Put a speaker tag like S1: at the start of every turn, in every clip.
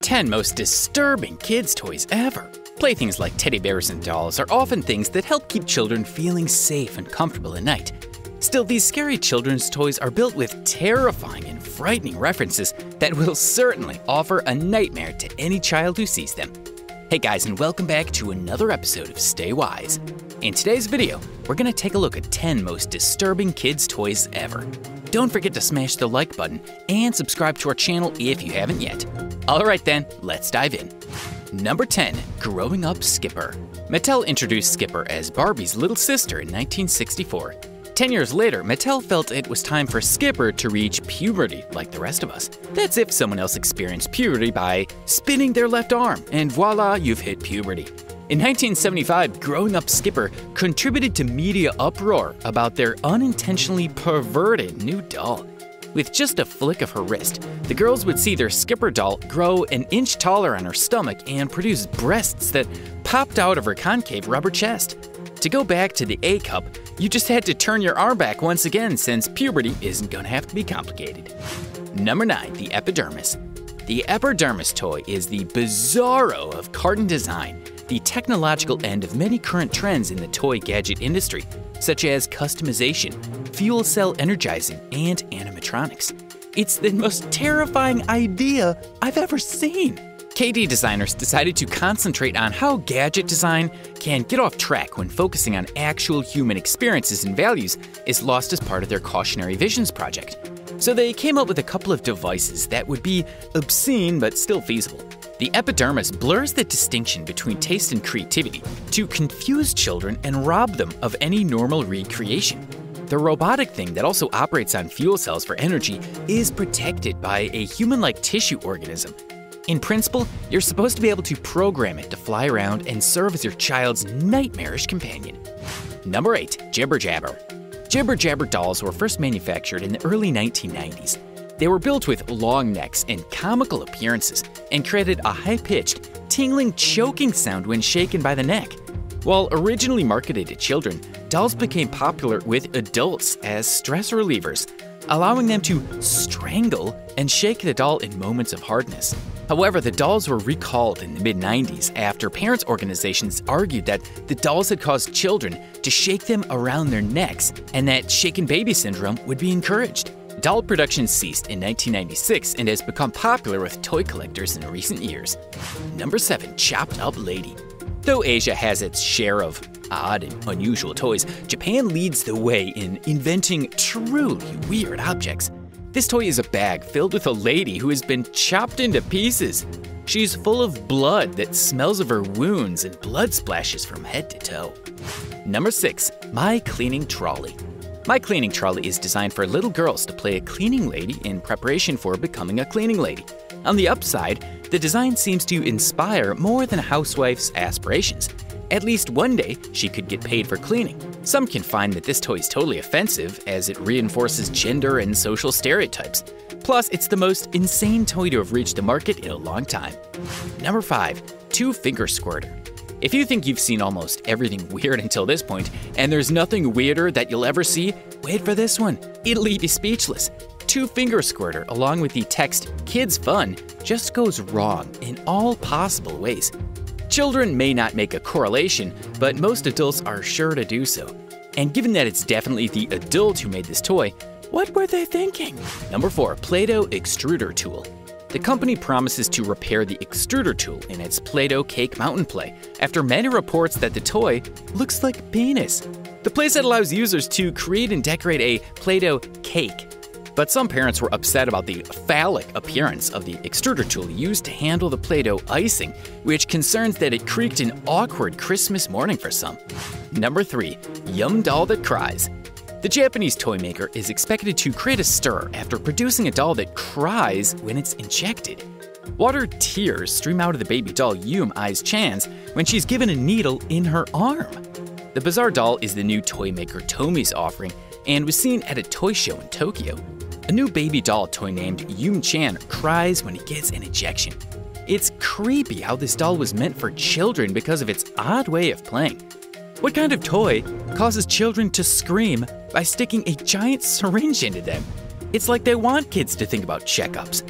S1: 10 most disturbing kids' toys ever. Playthings like teddy bears and dolls are often things that help keep children feeling safe and comfortable at night. Still, these scary children's toys are built with terrifying and frightening references that will certainly offer a nightmare to any child who sees them. Hey guys, and welcome back to another episode of Stay Wise. In today's video, we're gonna take a look at 10 most disturbing kids' toys ever. Don't forget to smash the like button and subscribe to our channel if you haven't yet. Alright then, let's dive in. Number 10, Growing Up Skipper. Mattel introduced Skipper as Barbie's little sister in 1964. 10 years later, Mattel felt it was time for Skipper to reach puberty like the rest of us. That's if someone else experienced puberty by spinning their left arm, and voila, you've hit puberty. In 1975, Growing Up Skipper contributed to media uproar about their unintentionally perverted new doll. With just a flick of her wrist, the girls would see their Skipper doll grow an inch taller on her stomach and produce breasts that popped out of her concave rubber chest. To go back to the A cup, you just had to turn your arm back once again since puberty isn't gonna have to be complicated. Number 9, the Epidermis. The Epidermis toy is the bizarro of carton design, the technological end of many current trends in the toy gadget industry, such as customization, fuel cell energizing, and animatronics. It's the most terrifying idea I've ever seen. KD designers decided to concentrate on how gadget design can get off track when focusing on actual human experiences and values is lost as part of their Cautionary Visions project. So they came up with a couple of devices that would be obscene but still feasible. The Epidermis blurs the distinction between taste and creativity to confuse children and rob them of any normal recreation. The robotic thing that also operates on fuel cells for energy is protected by a human-like tissue organism. In principle, you're supposed to be able to program it to fly around and serve as your child's nightmarish companion. Number 8, Jibber Jabber. Jibber Jabber dolls were first manufactured in the early 1990s. They were built with long necks and comical appearances and created a high-pitched, tingling, choking sound when shaken by the neck. While originally marketed to children, dolls became popular with adults as stress relievers, allowing them to strangle and shake the doll in moments of hardness. However, the dolls were recalled in the mid-90s after parents' organizations argued that the dolls had caused children to shake them around their necks and that shaken baby syndrome would be encouraged. Doll production ceased in 1996 and has become popular with toy collectors in recent years. Number 7, Chopped Up Lady. Though Asia has its share of odd and unusual toys, Japan leads the way in inventing truly weird objects. This toy is a bag filled with a lady who has been chopped into pieces. She's full of blood that smells of her wounds and blood splashes from head to toe. Number 6, My Cleaning Trolley. My Cleaning Trolley is designed for little girls to play a cleaning lady in preparation for becoming a cleaning lady. On the upside, the design seems to inspire more than a housewife's aspirations. At least one day, she could get paid for cleaning. Some can find that this toy is totally offensive as it reinforces gender and social stereotypes. Plus, it's the most insane toy to have reached the market in a long time. Number 5, Two Finger Squirter. If you think you've seen almost everything weird until this point, and there's nothing weirder that you'll ever see, wait for this one. It'll leave you speechless. Two Finger Squirter, along with the text "Kids Fun," just goes wrong in all possible ways. Children may not make a correlation, but most adults are sure to do so. And given that it's definitely the adult who made this toy, what were they thinking? Number 4, Play-Doh Extruder Tool. The company promises to repair the extruder tool in its Play-Doh Cake Mountain Play after many reports that the toy looks like penis. The playset allows users to create and decorate a Play-Doh cake. But some parents were upset about the phallic appearance of the extruder tool used to handle the Play-Doh icing, which concerns that it creaked an awkward Christmas morning for some. Number 3, Yum Doll That Cries. The Japanese toy maker is expected to create a stir after producing a doll that cries when it's injected. Water tears stream out of the baby doll Yum Ai's-chan's when she's given a needle in her arm. The bizarre doll is the new toy maker Tomi's offering and was seen at a toy show in Tokyo. A new baby doll toy named Yum-chan cries when he gets an injection. It's creepy how this doll was meant for children because of its odd way of playing. What kind of toy causes children to scream by sticking a giant syringe into them? It's like they want kids to think about checkups.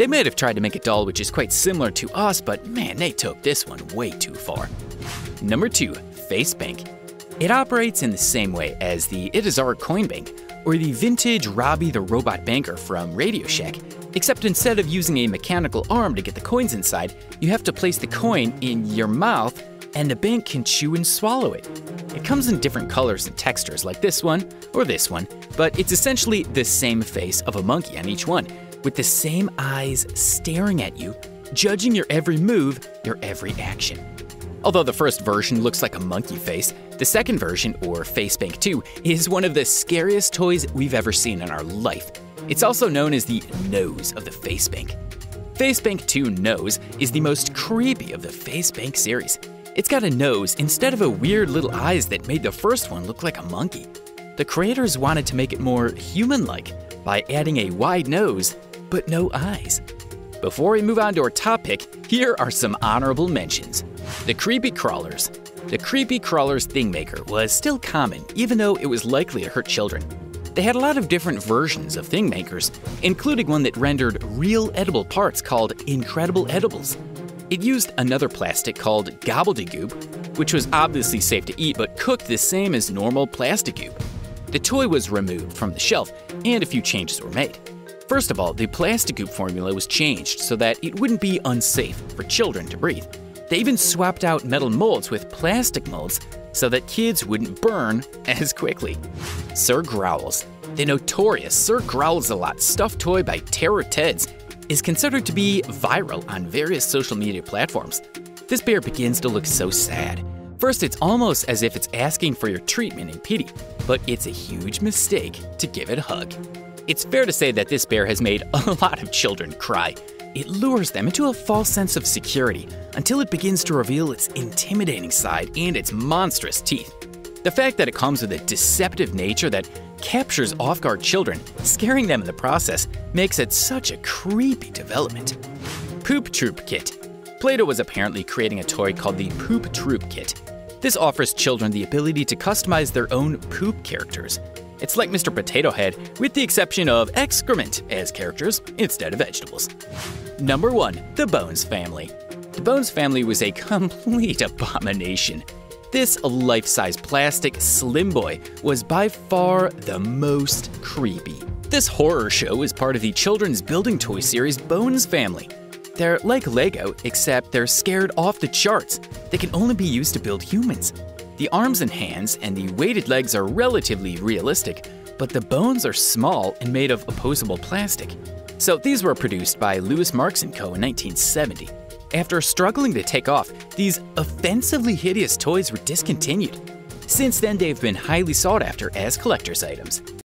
S1: They might have tried to make a doll which is quite similar to us, but man, they took this one way too far. Number 2. FaceBank. It operates in the same way as the It Is Our Coin Bank or the vintage Robbie the Robot Banker from Radio Shack, except instead of using a mechanical arm to get the coins inside, you have to place the coin in your mouth and the bank can chew and swallow it. It comes in different colors and textures like this one or this one, but it's essentially the same face of a monkey on each one, with the same eyes staring at you, judging your every move, your every action. Although the first version looks like a monkey face, the second version, or FaceBank 2, is one of the scariest toys we've ever seen in our life. It's also known as the nose of the FaceBank. FaceBank 2 Nose is the most creepy of the FaceBank series. It's got a nose instead of a weird little eyes that made the first one look like a monkey. The creators wanted to make it more human-like by adding a wide nose, but no eyes. Before we move on to our top pick, here are some honorable mentions. The Creepy Crawlers. The Creepy Crawlers Thingmaker was still common, even though it was likely to hurt children. They had a lot of different versions of Thingmakers, including one that rendered real edible parts called Incredible Edibles. It used another plastic called Gobbledygook, which was obviously safe to eat but cooked the same as normal plastic goop. The toy was removed from the shelf, and a few changes were made. First of all, the plastic goop formula was changed so that it wouldn't be unsafe for children to breathe. They even swapped out metal molds with plastic molds so that kids wouldn't burn as quickly. Sir Growls. The notorious Sir Growls-a-Lot stuffed toy by Terror Teds is considered to be viral on various social media platforms. This bear begins to look so sad. First, it's almost as if it's asking for your treatment and pity, but it's a huge mistake to give it a hug. It's fair to say that this bear has made a lot of children cry. It lures them into a false sense of security until it begins to reveal its intimidating side and its monstrous teeth. The fact that it comes with a deceptive nature that captures off-guard children, scaring them in the process, makes it such a creepy development. Poop Troop Kit. Play-Doh was apparently creating a toy called the Poop Troop Kit. This offers children the ability to customize their own poop characters. It's like Mr. Potato Head, with the exception of excrement as characters instead of vegetables. Number 1. The Bones Family. The Bones Family was a complete abomination. This life-size plastic Slim Boy was by far the most creepy. This horror show is part of the children's building toy series Bones Family. They're like Lego, except they're scared off the charts. They can only be used to build humans. The arms and hands and the weighted legs are relatively realistic, but the bones are small and made of opposable plastic. So these were produced by Louis Marks & Co. in 1970. After struggling to take off, these offensively hideous toys were discontinued. Since then, they've been highly sought after as collector's items.